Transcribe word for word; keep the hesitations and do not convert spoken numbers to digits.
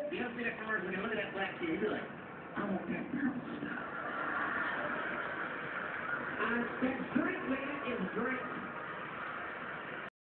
You don't see that commercial when you look at that black kid, you'd be like, I want that girl stuff. I said, drink,